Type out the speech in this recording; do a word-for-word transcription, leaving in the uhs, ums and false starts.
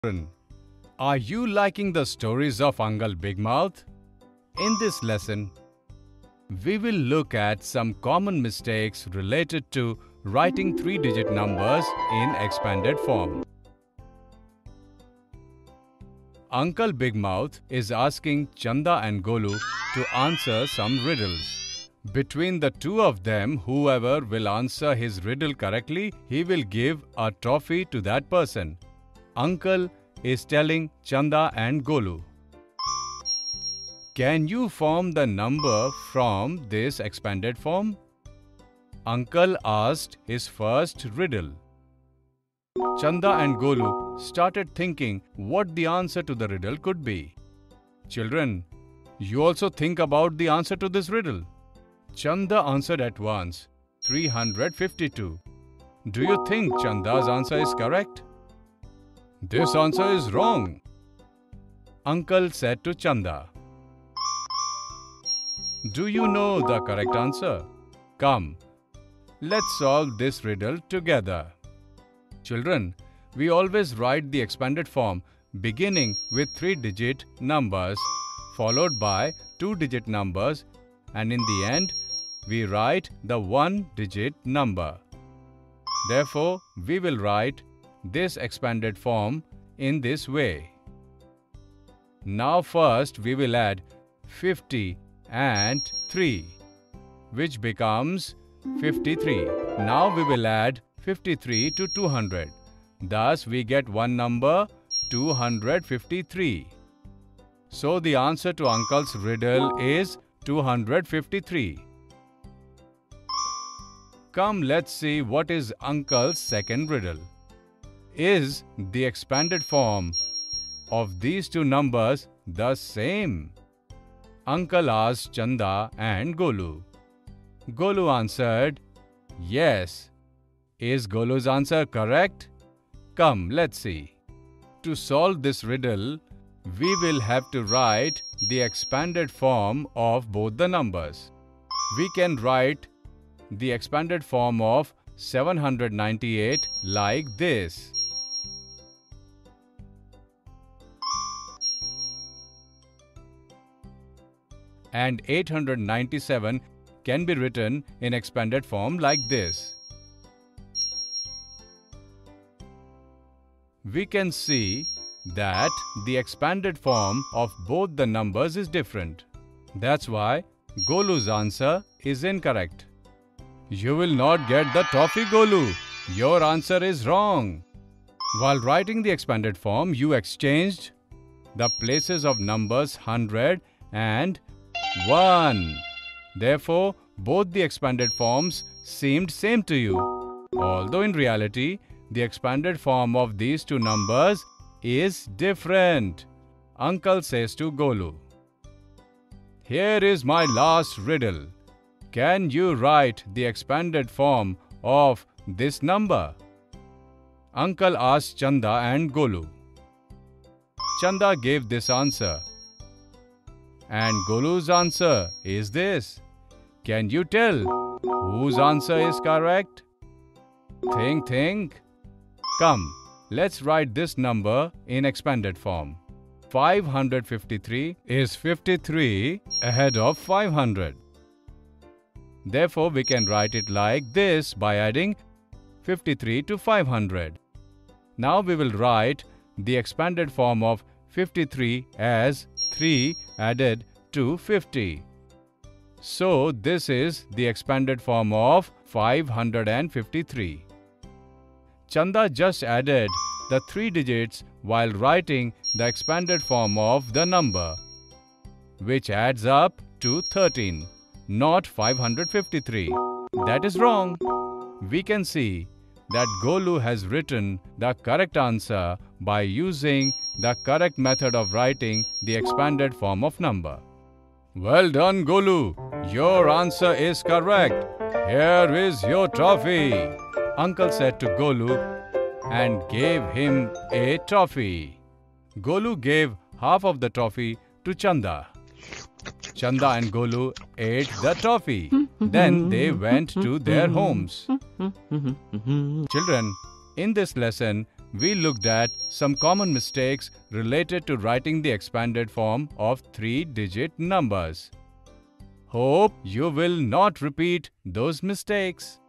Children, are you liking the stories of Uncle Big Mouth? In this lesson, we will look at some common mistakes related to writing three-digit numbers in expanded form. Uncle Big Mouth is asking Chanda and Golu to answer some riddles. Between the two of them, whoever will answer his riddle correctly, he will give a trophy to that person. Uncle is telling Chanda and Golu, "Can you form the number from this expanded form?" Uncle asked his first riddle. Chanda and Golu started thinking what the answer to the riddle could be. Children, you also think about the answer to this riddle. Chanda answered at once, three hundred fifty-two. Do you think Chanda's answer is correct? This answer is wrong. Uncle said to Chanda, "Do you know the correct answer? Come, let's solve this riddle together." Children, we always write the expanded form beginning with three-digit numbers followed by two-digit numbers, and in the end we write the one-digit number. Therefore, we will write this expanded form in this way. Now first we will add fifty and three, which becomes fifty-three. Now we will add fifty-three to two hundred. Thus we get one number, two hundred fifty-three. So the answer to Uncle's riddle is two hundred fifty-three. Come, let's see what is Uncle's second riddle. Is the expanded form of these two numbers the same? Uncle asked Chanda and Golu. Golu answered, yes. Is Golu's answer correct? Come, let's see. To solve this riddle, we will have to write the expanded form of both the numbers. We can write the expanded form of seven hundred ninety-eight like this. And eight hundred ninety-seven can be written in expanded form like this. We can see that the expanded form of both the numbers is different. That's why Golu's answer is incorrect. You will not get the trophy, Golu. Your answer is wrong. While writing the expanded form, you exchanged the places of numbers one hundred and one. Therefore, both the expanded forms seemed same to you. Although in reality, the expanded form of these two numbers is different. Uncle says to Golu, "Here is my last riddle. Can you write the expanded form of this number?" Uncle asked Chanda and Golu. Chanda gave this answer. And Golu's answer is this. Can you tell whose answer is correct? Think, think. Come, let's write this number in expanded form. five hundred fifty-three is fifty-three ahead of five hundred. Therefore, we can write it like this by adding fifty-three to five hundred. Now we will write the expanded form of fifty-three as three added to fifty. So this is the expanded form of five hundred fifty-three. Chanda just added the three digits while writing the expanded form of the number, which adds up to thirteen, not five hundred fifty-three. That is wrong. We can see that Golu has written the correct answer by using the correct method of writing the expanded form of number. Well done, Golu. Your answer is correct. Here is your trophy. Uncle said to Golu and gave him a trophy. Golu gave half of the trophy to Chanda. Chanda and Golu ate the toffee. Then they went to their homes. Children, in this lesson, we looked at some common mistakes related to writing the expanded form of three-digit numbers. Hope you will not repeat those mistakes.